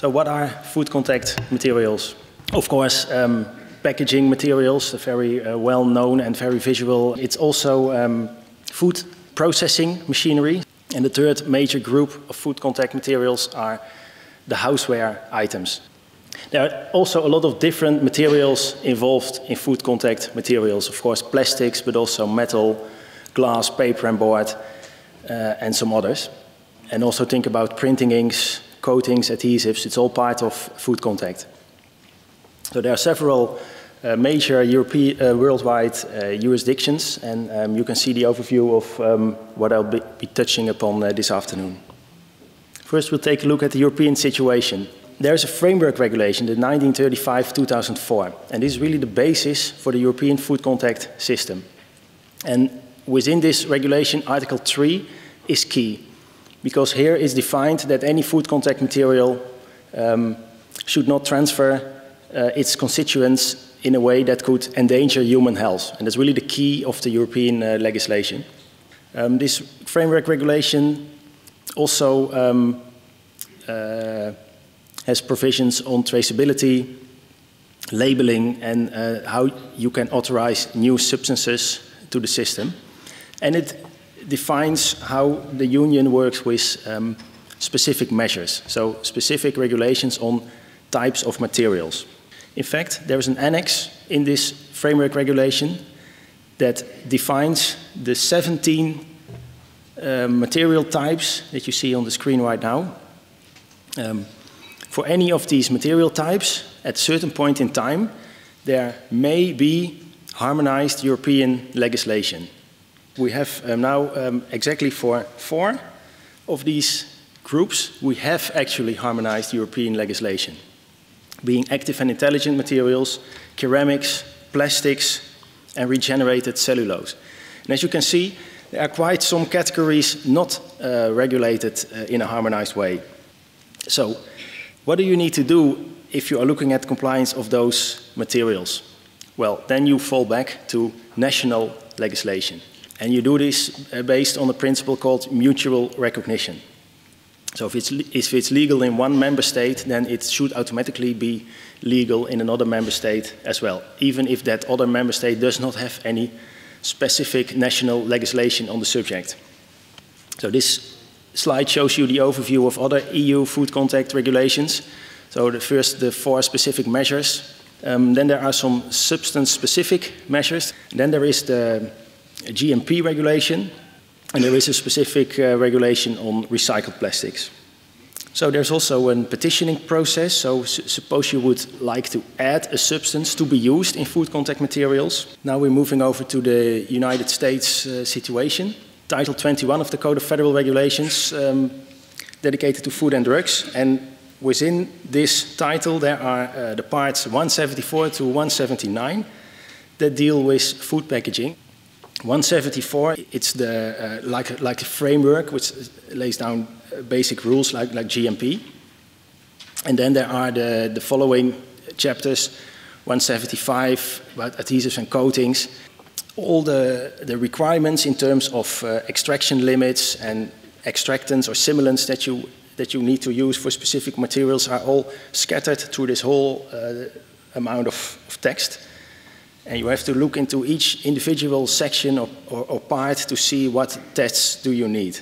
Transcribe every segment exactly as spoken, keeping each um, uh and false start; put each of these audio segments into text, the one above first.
So what are food contact materials? Of course, um, packaging materials, very uh, well known and very visual. It's also um, food processing machinery. And the third major group of food contact materials are the houseware items. There are also a lot of different materials involved in food contact materials. Of course, plastics, but also metal, glass, paper and board, uh, and some others. And also think about printing inks, coatings, adhesives. It's all part of food contact. So there are several uh, major European, uh, worldwide uh, jurisdictions, and um, you can see the overview of um, what I'll be, be touching upon uh, this afternoon. First, we'll take a look at the European situation. There is a framework regulation, the nineteen thirty-five two thousand four, and this is really the basis for the European food contact system. And within this regulation, Article three is key, because here is defined that any food contact material um, should not transfer uh, its constituents in a way that could endanger human health. And that's really the key of the European uh, legislation. Um, this framework regulation also um, uh, has provisions on traceability, labeling, and uh, how you can authorize new substances to the system. And it defines how the Union works with um, specific measures, so specific regulations on types of materials. In fact, there is an annex in this framework regulation that defines the seventeen uh, material types that you see on the screen right now. Um, for any of these material types, at a certain point in time, there may be harmonized European legislation. We have um, now um, exactly for four of these groups, we have actually harmonized European legislation, being active and intelligent materials, ceramics, plastics, and regenerated cellulose. And as you can see, there are quite some categories not uh, regulated uh, in a harmonized way. So, what do you need to do if you are looking at compliance of those materials? Well, then you fall back to national legislation. And you do this uh, based on a principle called mutual recognition. So if it's, if it's legal in one member state, then it should automatically be legal in another member state as well, even if that other member state does not have any specific national legislation on the subject. So this slide shows you the overview of other E U food contact regulations. So the first, the four specific measures. Um, then there are some substance-specific measures. And then there is the G M P regulation, and there is a specific uh, regulation on recycled plastics. So there's also a petitioning process. So suppose you would like to add a substance to be used in food contact materials. Now we're moving over to the United States uh, situation. Title twenty-one of the Code of Federal Regulations um, dedicated to food and drugs. And within this title there are uh, the parts one seventy-four to one seventy-nine that deal with food packaging. one seventy-four, it's the, uh, like, a, like a framework which lays down basic rules like, like G M P. And then there are the, the following chapters, one seventy-five, about adhesives and coatings. All the, the requirements in terms of uh, extraction limits and extractants or similants that you, that you need to use for specific materials are all scattered through this whole uh, amount of, of text. And you have to look into each individual section or, or, or part to see what tests do you need.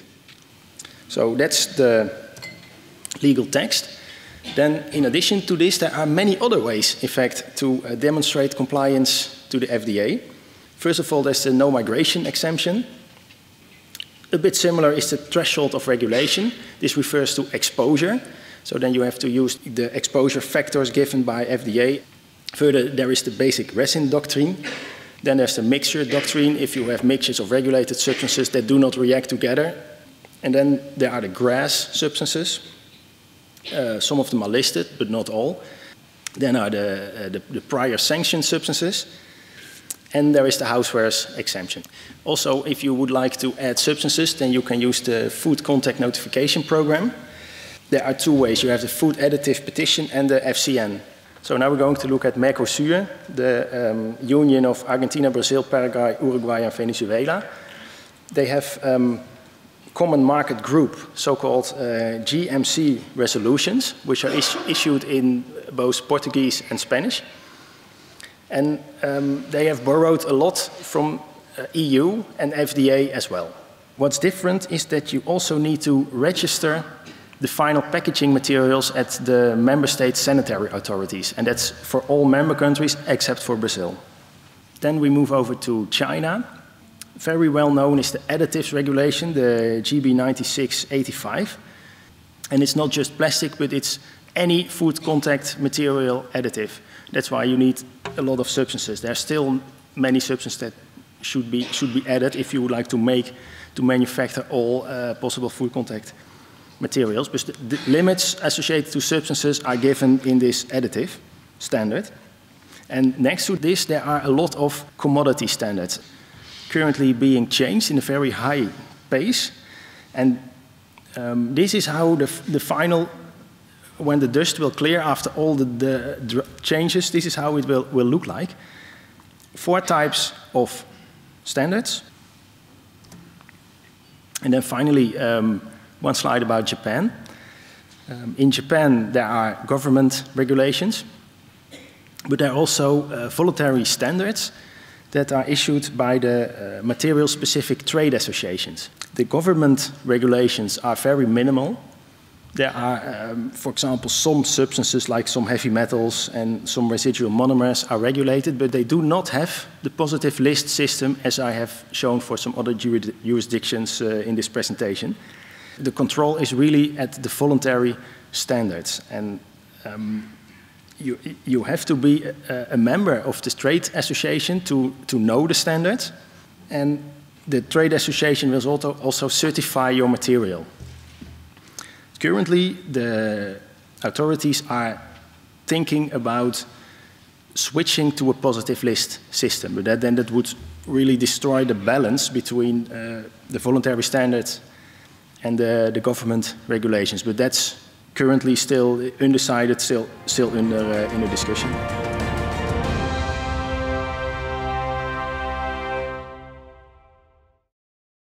So that's the legal text. Then in addition to this, there are many other ways, in fact, to uh, demonstrate compliance to the F D A. First of all, there's the no migration exemption. A bit similar is the threshold of regulation. This refers to exposure. So then you have to use the exposure factors given by F D A. Further, there is the basic resin doctrine. Then there's the mixture doctrine, if you have mixtures of regulated substances that do not react together. And then there are the GRAS substances. Uh, some of them are listed, but not all. Then are the, uh, the, the prior sanctioned substances. And there is the housewares exemption. Also, if you would like to add substances, then you can use the Food Contact Notification Program. There are two ways. You have the Food Additive Petition and the F C N. So now we're going to look at Mercosur, the um, union of Argentina, Brazil, Paraguay, Uruguay, and Venezuela. They have um, Common Market Group, so-called uh, G M C resolutions, which are is issued in both Portuguese and Spanish. And um, they have borrowed a lot from uh, E U and F D A as well. What's different is that you also need to register the final packaging materials at the member state sanitary authorities, and that's for all member countries except for Brazil. Then we move over to China. Very well known is the additives regulation, the G B ninety-six eighty-five. And it's not just plastic, but it's any food contact material additive. That's why you need a lot of substances. There are still many substances that should be, should be added if you would like to make, to manufacture all uh, possible food contact materials. But the, the limits associated to substances are given in this additive standard. And next to this, there are a lot of commodity standards currently being changed in a very high pace. And um, this is how the, the final, when the dust will clear after all the, the changes, this is how it will, will look like. Four types of standards. And then finally, um, one slide about Japan. Um, in Japan, there are government regulations, but there are also uh, voluntary standards that are issued by the uh, material-specific trade associations. The government regulations are very minimal. There are, um, for example, some substances like some heavy metals and some residual monomers are regulated, but they do not have the positive list system as I have shown for some other jurid jurisdictions uh, in this presentation. The control is really at the voluntary standards. And um, You, you have to be a, a member of the trade association to, to know the standards, and the trade association will also, also certify your material. Currently, the authorities are thinking about switching to a positive list system, but that, then that would really destroy the balance between uh, the voluntary standards and the, the government regulations. But that's currently still undecided, still, still under, uh, in a discussion.